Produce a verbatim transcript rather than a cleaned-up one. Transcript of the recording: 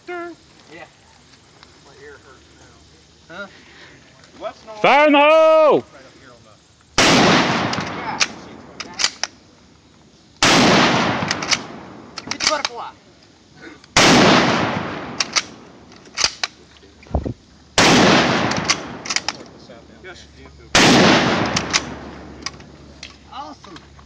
Yeah. My ear hurts now. Huh? What's not? Fire in the hole! Right up here on the. Yeah. Get the butterfly. Yes. Awesome.